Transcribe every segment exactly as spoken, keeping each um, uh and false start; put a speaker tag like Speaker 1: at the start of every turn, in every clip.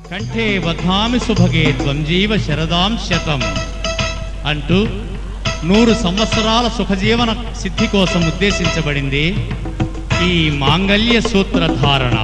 Speaker 1: కంఠే వధామి సుభగే త్వం జీవ శరదాం శతం అంటూ నూరు సంవత్సరాల సుఖజీవన సిద్ధి కోసం ఉద్దేశించబడింది ఈ మాంగళ్య సూత్ర ధారణ.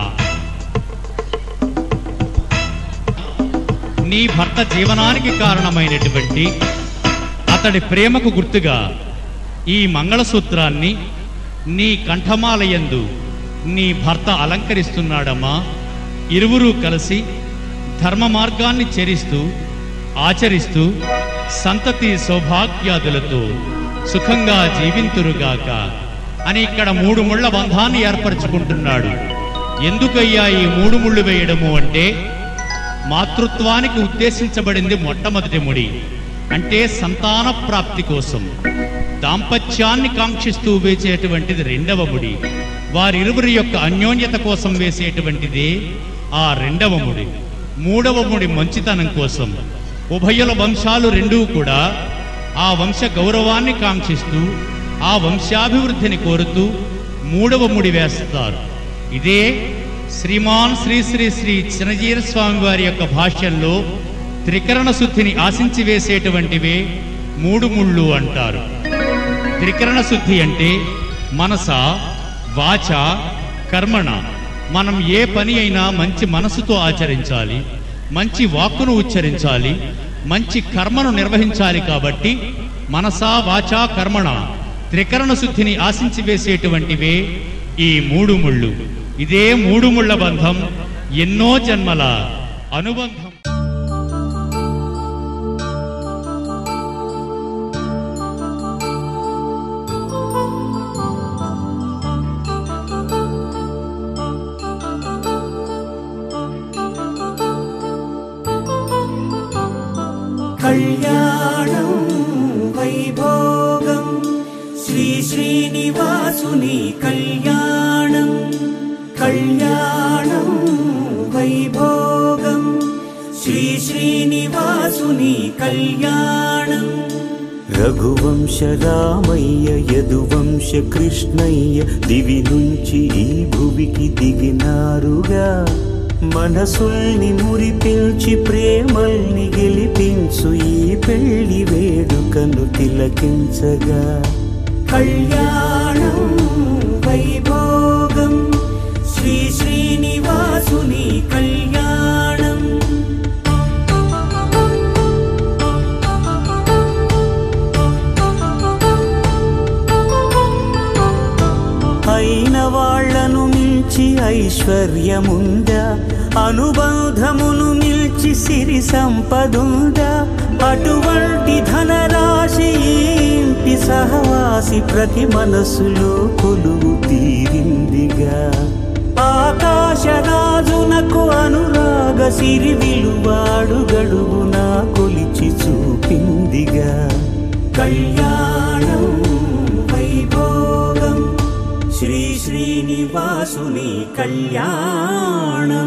Speaker 1: నీ భర్త జీవనానికి కారణమైనటువంటి అతడి ప్రేమకు గుర్తుగా ఈ మంగళసూత్రాన్ని నీ కంఠమాలయందు నీ భర్త అలంకరిస్తున్నాడమ్మా. ఇరువురూ కలిసి ధర్మ మార్గాన్ని చరిస్తూ ఆచరిస్తూ సంతతి సౌభాగ్యాదులతో సుఖంగా జీవింతురుగాక అని ఇక్కడ మూడు ముళ్ళ బంధాన్ని ఏర్పరచుకుంటున్నాడు. ఎందుకయ్యా ఈ మూడు ముళ్ళు వేయడము అంటే, మాతృత్వానికి ఉద్దేశించబడింది మొట్టమొదటి ముడి, అంటే సంతాన ప్రాప్తి కోసం దాంపత్యాన్ని కాంక్షిస్తూ వేసేటువంటిది రెండవ ముడి, వారిరువురి యొక్క అన్యోన్యత కోసం వేసేటువంటిది ఆ రెండవ ముడి. మూడవ ముడి మంచితనం కోసం, ఉభయుల వంశాలు రెండూ కూడా ఆ వంశ గౌరవాన్ని కాంక్షిస్తూ ఆ వంశాభివృద్ధిని కోరుతూ మూడవ ముడి వేస్తారు. ఇదే శ్రీమాన్ శ్రీ శ్రీ శ్రీ చిన్నజీర స్వామి వారి యొక్క భాష్యంలో త్రికరణ శుద్ధిని ఆశించి వేసేటువంటివే మూడు ముళ్ళు అంటారు. త్రికరణ శుద్ధి అంటే మనస, వాచ, కర్మణ. మనం ఏ పని అయినా మంచి మనసుతో ఆచరించాలి, మంచి వాక్కును ఉచ్చరించాలి, మంచి కర్మను నిర్వహించాలి. కాబట్టి మనస, వాచ, కర్మణ త్రికరణ శుద్ధిని ఆశించి వేసేటువంటివే ఈ మూడు ముళ్ళు. ఇదే మూడు ముళ్ళ బంధం ఎన్నో జన్మల అనుబంధం.
Speaker 2: కళ్యాణం వైభోగం శ్రీ శ్రీనివాసుని కళ్యాణం. కళ్యాణం వైభోగం శ్రీ శ్రీనివాసుని కళ్యాణం. రఘువంశ రామయ్య యదువంశ కృష్ణయ్య దివి నుంచి ఈ భువికి దిగినారుగా. మనసుల్ని మురిపించి ప్రేమల్ని గెలిపించు ఈ పెళ్లి వేడుకను తిలకించగా. కళ్యాణం వైభోగం శ్రీ శ్రీనివాసుని కళ్యాణం. అయిన వాళ్లను మించి ఐశ్వర్యముందా, అనుబంధమును మిల్చి సిరి సంపదుందా. అటువంటి ధనరాశి ఇంటి సహవాసి ప్రతి మనసులో కొలువు తీరిందిగా. ఆకాశరాజునకు అనురాగ సిరి విలువాడు గడువునా కొలిచి చూపిందిగా. కళ్యాణం వైభోగం శ్రీ శ్రీనివాసుని కళ్యాణం.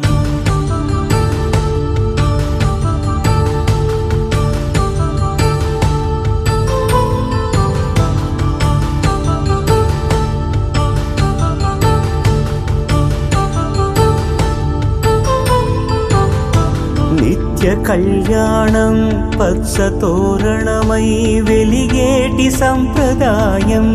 Speaker 2: నిత్య కళ్యాణం పచ్చ తోరణమై వెలిగేటి సంప్రదాయం.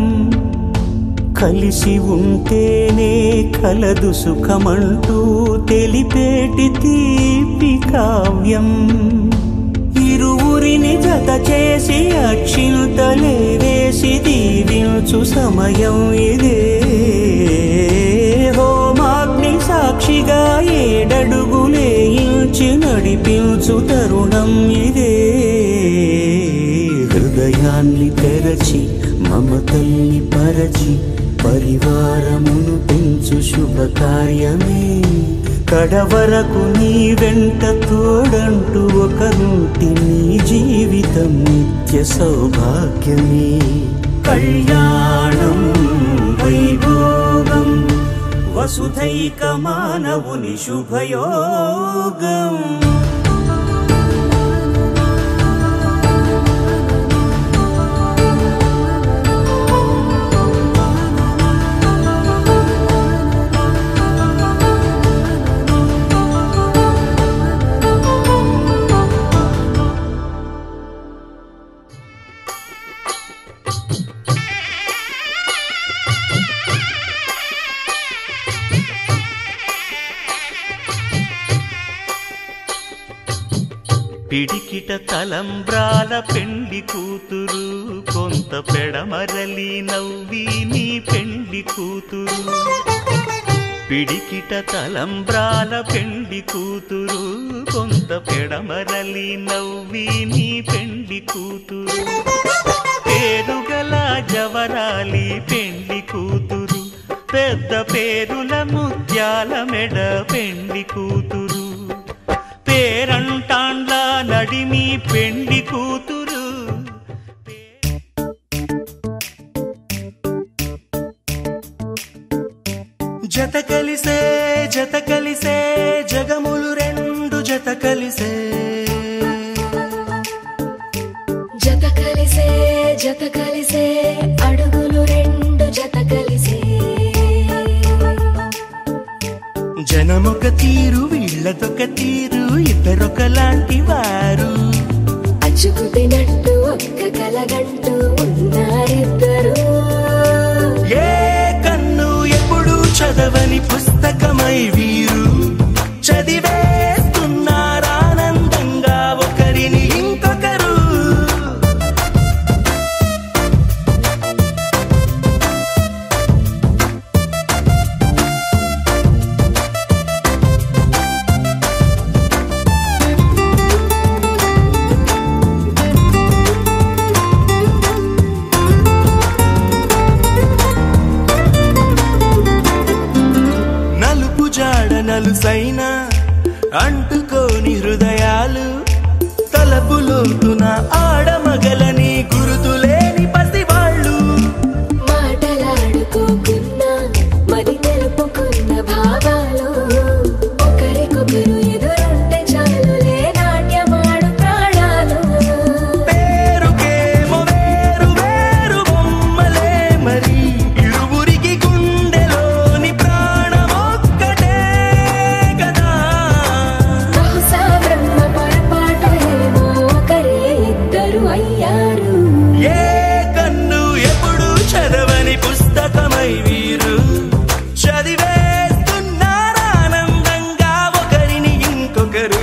Speaker 2: కలిసి ఉంటేనే కలదు సుఖమంటూ తెలిపేటి తీపి కావ్యం. ఇరువురిని జత చేసి అక్షింతలే వేసి దీవించు సమయం ఇదే. హోమాగ్ని సాక్షిగా ఏడడుగులే ఇంచి నడిపించు తరుణం ఇదే. హృదయాన్ని తెరచి మమతల్ని పరచి పరివారమును పెంచు శుభకార్యమే. కడవరకు నీ వెంట తోడంటూ ఒకరుంటి నీ జీవితం నిత్య సౌభాగ్యమే. కళ్యాణం వైభోగం వసుధైక మానవుని శుభయోగం.
Speaker 3: పిడికిట తలంబ్రాల పెండి కూతురు కొంత పెడమరలి నవ్వి నీ పెండి కూతురు పిడికిట తలంబ్రాల పెండి కూతురు కొంత పెడమరలి నవ్వి నీ పెండి కూతురు పేరుగల జవరాలి పెండి కూతురు పెద్ద పేరుల ముత్యాల మెడ పెండి కూతురు పేరంటాండ్ల నడిమి పెండి కూతురు
Speaker 4: జత కలిసే జత కలిసే జగములు రెండు జత కలిసే
Speaker 5: జత కలిసే జత కలిసే అడుగులు రెండు జత కలిసే
Speaker 4: జనమొక తీరు వీళ్ళదొక తీరు ఇద్దరొకలాంటి వారు
Speaker 5: అచ్చుకు తినట్టు ఒక్క కలగంటూ ఉన్నారిద్దరు
Speaker 4: ఏ కన్ను ఎప్పుడు చదవని పుస్తకమై వీరు చదివేస్తున్నారానందంగా ఒకరిని ఇంకొకరు నలుసైన అంటుకోని హృదయాలు తలపులోతున ఆడమగలని గురుతులేని పసివాళ్ళు
Speaker 5: మాటలాడుకోకున్న మరి తెలుపుకున్న భావాలు ఒకరికొకరు ఎదురుంటే చాలులే నాట్యమాడు ప్రాణాలు
Speaker 4: పేరుకేమో వేరు వేరు బొమ్మలే మరి ఇరువురికి గుండెలోని ప్రాణమొక్కటే కదా
Speaker 5: బహుశా బ్రహ్మ పొరపాటు ఏమో ఒకరే ఇద్దరు అయ్యారు
Speaker 4: ఏ కన్ను ఎప్పుడు చదవని పుస్తకమై వీరు చదివేస్తున్నారానందంగా ఒకరిని ఇంకొకరు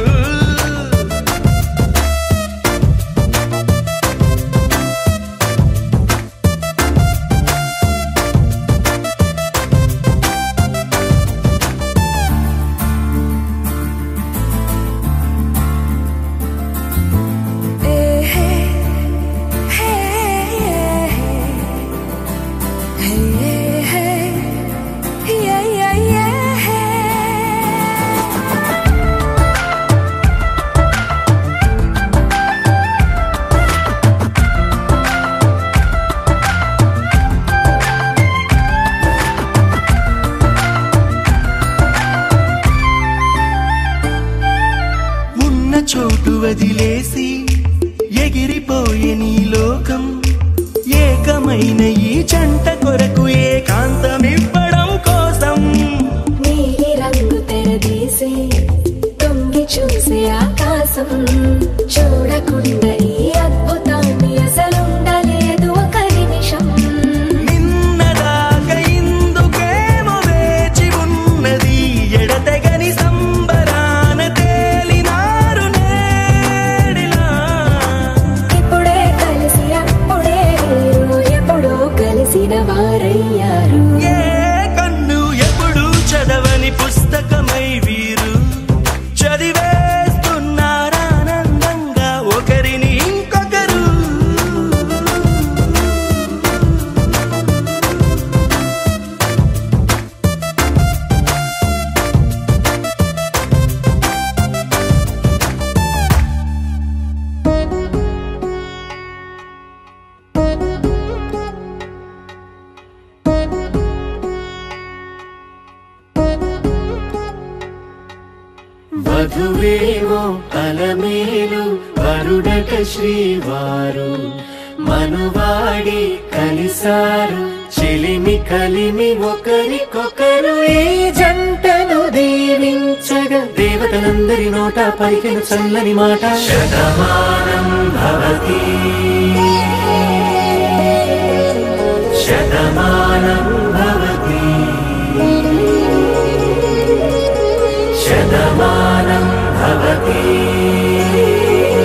Speaker 4: ఉన్న చోటు వదిలేసి ఎగిరిపోయే నీ లోకం ఏకమైన ఈ జంట కొరకు ఏకాంతమివ్వడం కోసం
Speaker 5: నీలి రంగు తెరదీసే తొంగి చూసే ఆకాశం చూడకుండా ఈ అద్భుతాన్ని అసలుండలేదు ఒక నిమిషం
Speaker 4: నిన్నదాకా ఇందుకేమో వేచి ఉన్నది ఎడతెగని సంబరాన తేలినారు నేడిలా
Speaker 5: ఇప్పుడే కలిసి అప్పుడే వీరు ఎప్పుడో కలిసిన వారయ్యారు
Speaker 4: ఏ కన్ను ఎప్పుడు చదవని పుస్తకమై వీరు చదివేస్తున్నారానందంగా ఒకరిని ఇంకొకరు
Speaker 2: వధువేవో అలమేలు వరుడట శ్రీవారు మనువాడి కలిసారు చెలిమి కలిమి ఒకరికొకరు ఈ జంటను దీవించగా దేవతలందరి నోట పలికిన చల్లని మాట శతమానం భవతి శతమానం భవతి శతమానం భవతి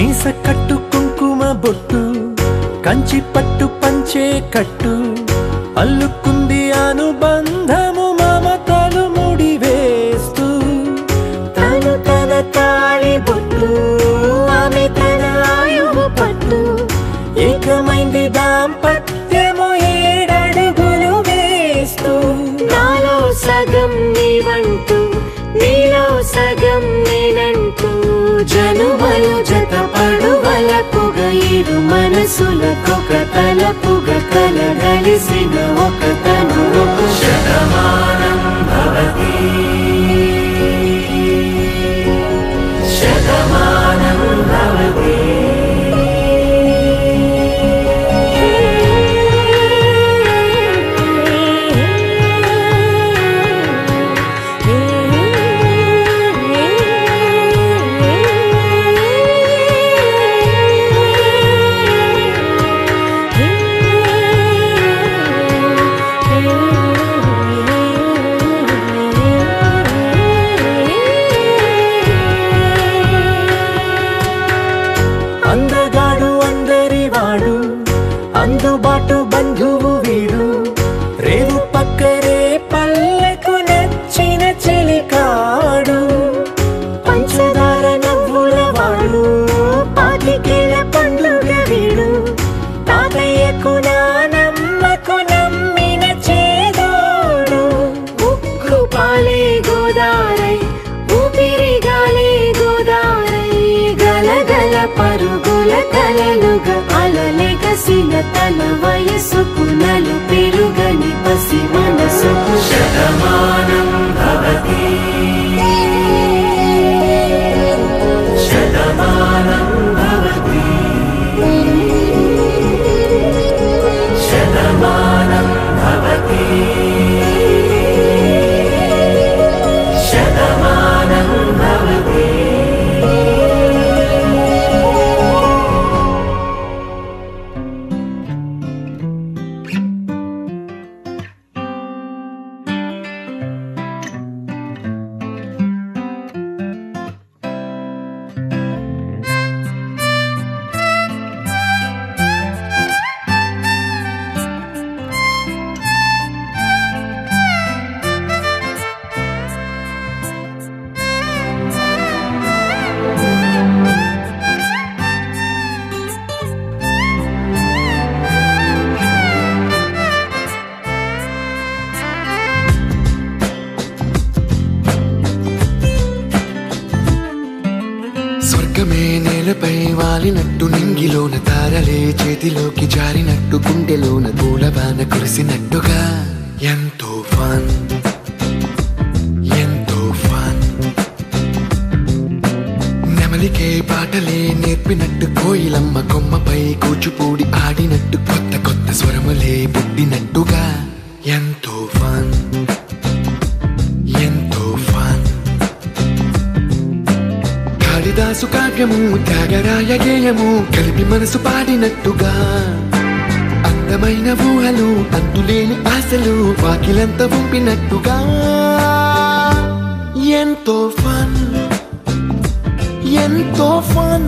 Speaker 4: మీస కట్టు కుంకుమ బొట్టు కంచి పట్టు పంచే కట్టు అల్లుకుంది అనుబంధము మమతలు ముడి వేస్తూ
Speaker 5: తను తన తాళి బొట్టు ఆమె తన ఆయువు పట్టు
Speaker 4: ఏకమైంది దాంపత్యము ఏడడుగులు వేస్తూ
Speaker 5: నాలో సగం నీవంటూ నీలో సగం నేనంటూ జనుమలు జత పడువలపుగ ఇరు మనసులకొక తలపుగ కలగలిసిన ఒక తను
Speaker 2: శతమానం భవతి శతమానం భవతి
Speaker 4: అందగాడు అందరి వాడు అందుబాటు బంధువు వీడు రేవు పక్కరే పల్లెకు నచ్చిన చెలికాడు
Speaker 5: పంచదార నవ్వుల వాడు పాతికేల పండుగ వీడు తాతయ్యకు నానమ్మకు నమ్మిన చేదోడు ఉక్కు పాలే గోదారై ఊపిరి గాలే గోదారై గలగల పరుగుల కలలుగా అలలెగసిన తన వయసుకు నలు పెరుగని పసి మనసుకు
Speaker 2: శతమానం భవతి శతమానం భవతి శతమానం భవతి శతమానం భవతి
Speaker 6: స్వర్గమే నేలపై వాలినట్టు నింగిలోన తారలే చేతిలోకి జారినట్టు గుండెలోన పూలవాన కురిసినట్టుగా ఎంతో ఫన్ ఎంతో ఫన్ నెమలికే పాటలే నేర్పినట్టు కోయిలమ్మ కొమ్మపై కూచిపూడి ఆడినట్టు కొత్త కొత్త స్వరములే పుట్టినట్టుగా ఎంతో ఫన్ ఎంతో ఫన్ కాళిదాసు కావ్యము త్యాగరాయ గేయము కలిపి మనసు పాడినట్టుగా అందమైన ఊహలు అంతులేని ఆశలు వాకిలంత పంపినట్టుగా ఎంతో ఫన్ ఎంతో ఫన్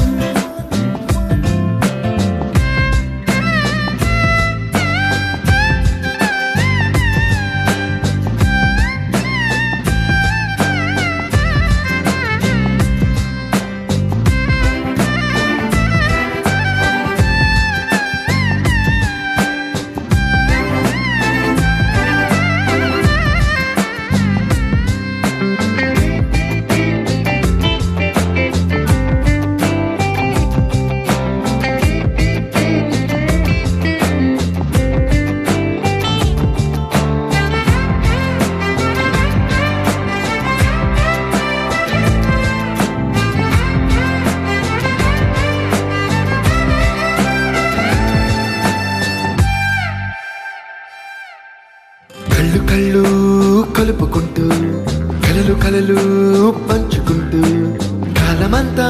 Speaker 6: కళ్ళు కళ్ళు కలుపుకుంటూ కలలు కలలు పంచుకుంటూ కాలమంతా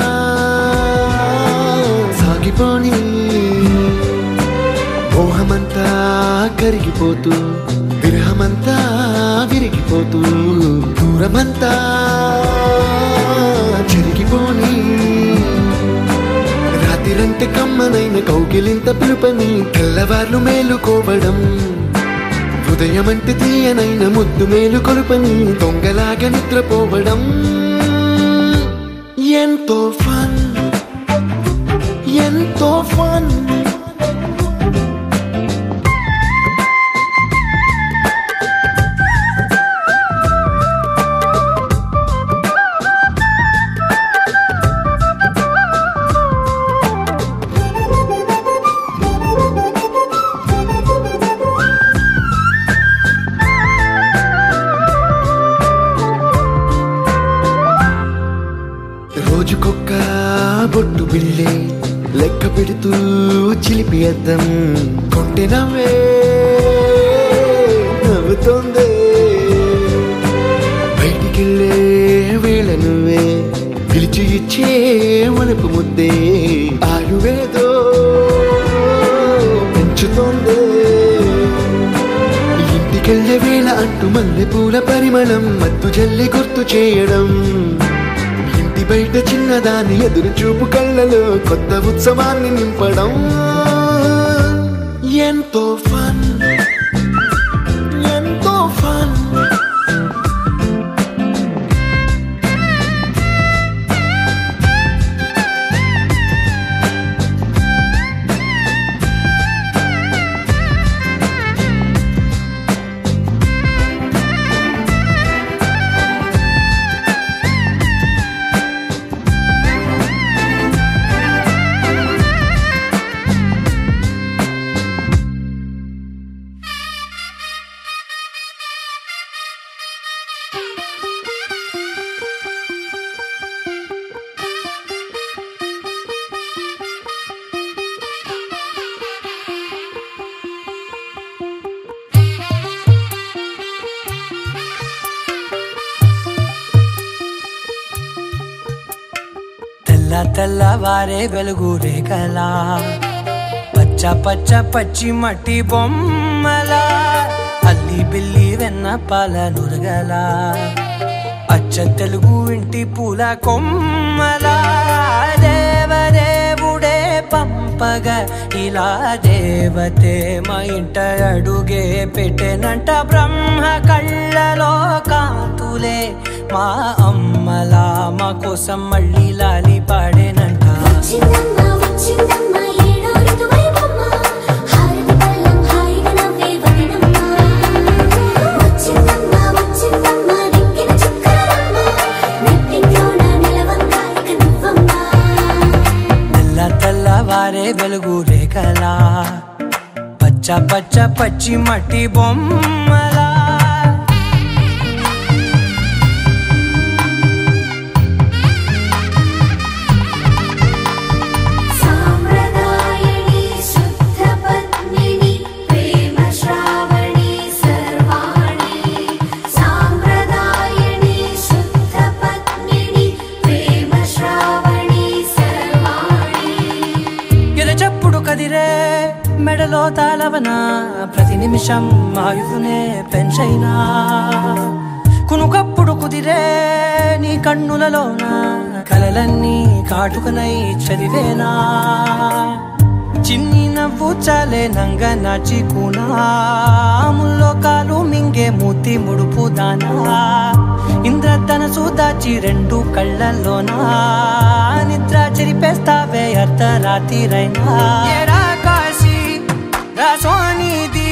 Speaker 6: సాగిపోని మోహమంతా కరిగిపోతూ విరహమంతా విరిగిపోతూ దూరమంతా చెరిగిపోని కంటే కమ్మనైన కౌగిలింత పిలుపని తెల్లవార్లు మేలుకోవడం హృదయమంటే తీయనైన ముద్దు మేలు కొలుపని దొంగలాగా నిద్రపోవడం ఎంతో ఫన్ ఎంతో ఫన్ రోజుకొక్క బొట్టు బిళ్ళే లెక్క పెడుతూ చిలిపి అద్దం కొంటె నవ్వే నవ్వుతోందే బయటికెళ్ళే వేళ నువ్వే పిలిచి ఇచ్చే మనపు ముద్దే ఆయువేదో పెంచుతోందే ఇంటికెళ్ళే వేళ అంటూ మల్లె పూల పరిమళం మత్తు జల్లి గుర్తు చేయడం బయట చిన్నదాని ఎదురు చూపు కళ్ళలో కొత్త ఉత్సవాన్ని నింపడం ఎంతో ఫన్ ఎంతో ఫన్
Speaker 7: తెల్లవారే వెలుగు రేఖలా పచ్చ పచ్చ పచ్చి మట్టి బొమ్మలా అల్లి బిల్లి వెన్న పాల నురగలా అచ్చ తెలుగు ఇంటి పూల కొమ్మలా దేవదేవుడే పంపగా ఇలా దేవతే మా ఇంట అడుగే పెట్టెనంట బ్రహ్మ కళ్ళలో కాంతులే మా అమ్మలా మా కోసం మళ్ళీ లాలి పాడేనంట తెల్ల తెల్లవారే వెలుగు రేఖలా పచ్చ పచ్చ పచ్చి మట్టి బొమ్మలా మెడలో తాళవన ప్రతి నిమిషం ఆయువునే పెంచైనా కునుకప్పుడు కుదిరే నీ కన్నులలోన కలలన్నీ కాటుకనై చదివేనా చిన్ని నవ్వు చాలే నంగ నాచికునా ముల్లో కాలు మింగే మూతి ముడుపు దానా ఇంద్రధనసు దాచి రెండు కళ్ళల్లోనా నిద్ర చెరిపేస్తావే అర్ధరాత్రిరైనా రాసోనిది